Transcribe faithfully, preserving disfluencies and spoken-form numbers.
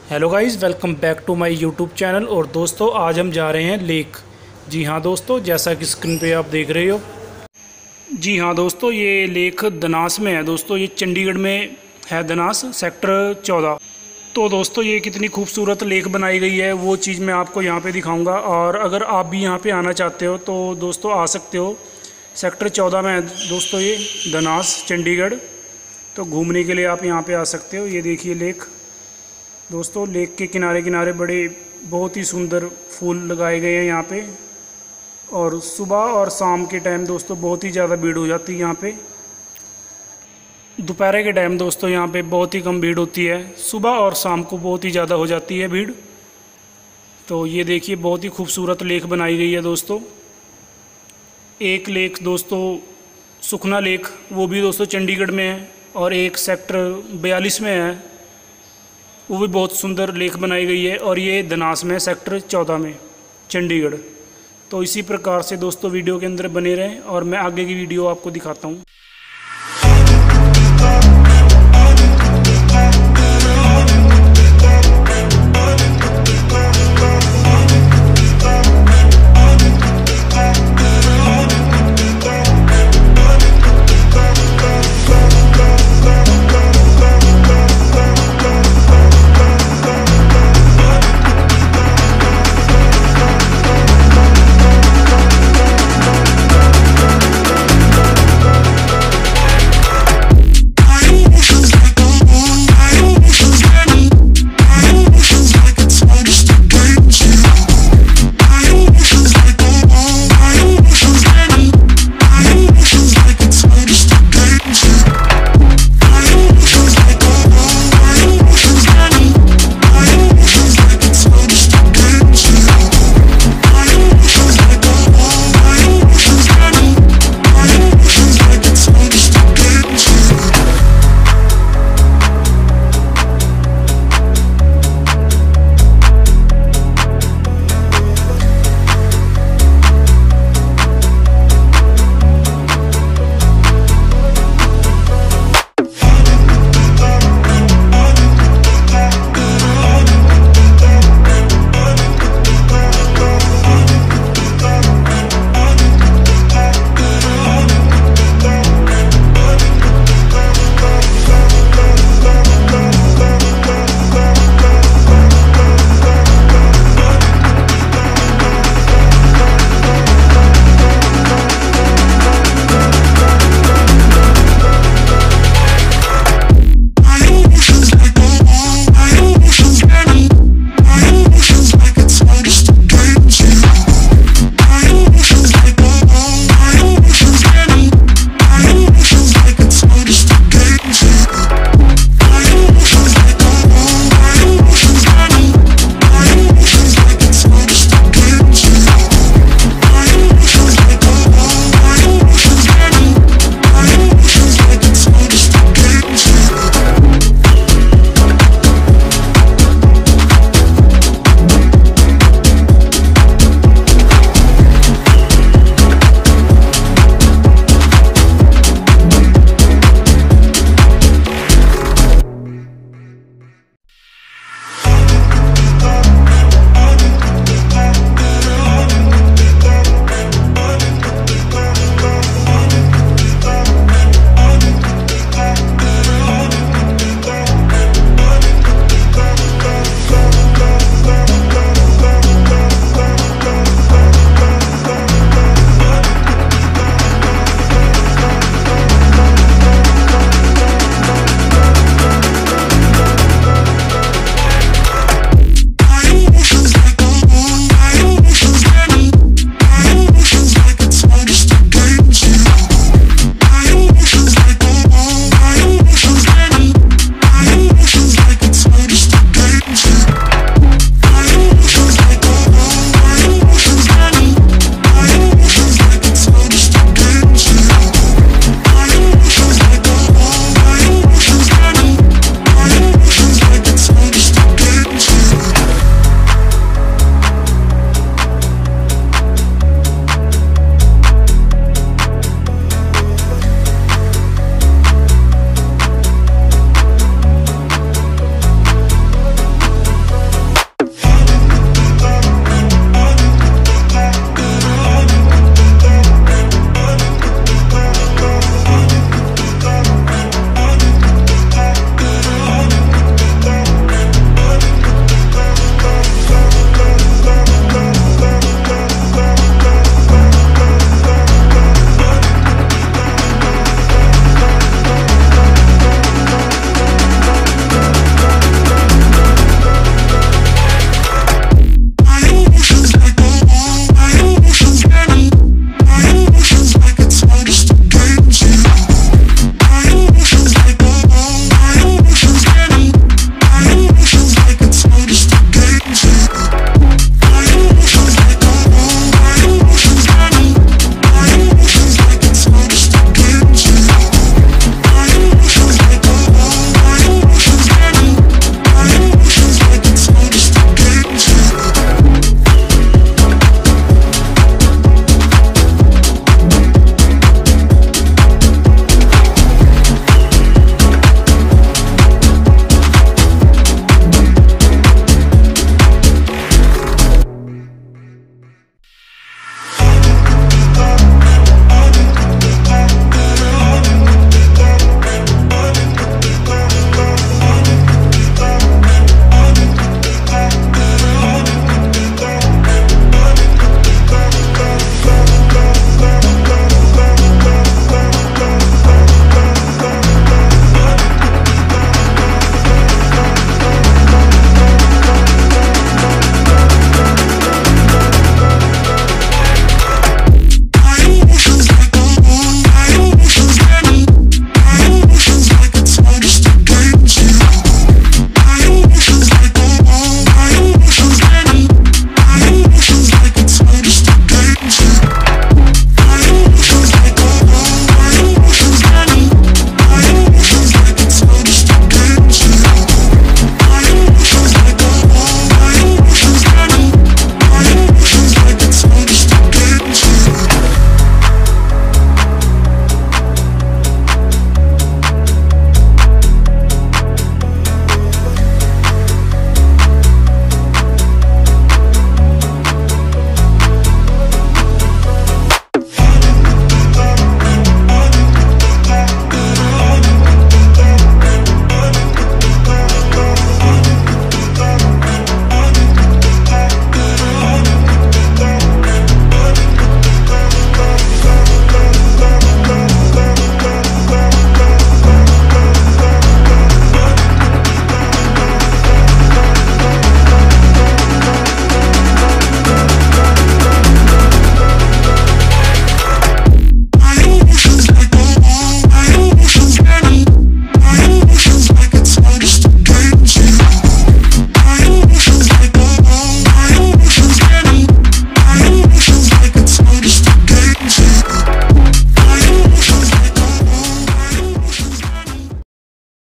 Hello guys, welcome back to my YouTube channel. और दोस्तों आज हम जा रहे हैं लेक। जी हाँ दोस्तों, जैसा कि स्क्रीन पे आप देख रहे हो। जी हाँ दोस्तों, ये लेक धनास में है। दोस्तों ये चंडीगढ़ में है, धनास सेक्टर चौदह। तो दोस्तों ये कितनी खूबसूरत लेक बनाई गई है वो चीज़ मैं आपको यहाँ पे दिखाऊंगा। और अगर आप भी यहाँ पे आना चाहते हो तो दोस्तों आ सकते हो। सेक्टर चौदह में है दोस्तों ये धनास चंडीगढ़। तो घूमने के लिए आप यहाँ पे आ सकते हो। ये देखिए लेक। दोस्तों लेक के किनारे किनारे बड़े बहुत ही सुंदर फूल लगाए गए हैं यहाँ पे। और सुबह और शाम के टाइम दोस्तों बहुत ही ज़्यादा भीड़ हो जाती है यहाँ पे। दोपहर के टाइम दोस्तों यहाँ पे बहुत ही कम भीड़ होती है। सुबह और शाम को बहुत ही ज़्यादा हो जाती है भीड़। तो ये देखिए बहुत ही खूबसूरत लेक बनाई गई है दोस्तों। एक लेक दोस्तों सुखना लेक, वो भी दोस्तों चंडीगढ़ में है। और एक सेक्टर बयालीस में है, वो भी बहुत सुंदर लेक बनाई गई है। और ये धनास में सेक्टर चौदह में चंडीगढ़। तो इसी प्रकार से दोस्तों वीडियो के अंदर बने रहें और मैं आगे की वीडियो आपको दिखाता हूँ।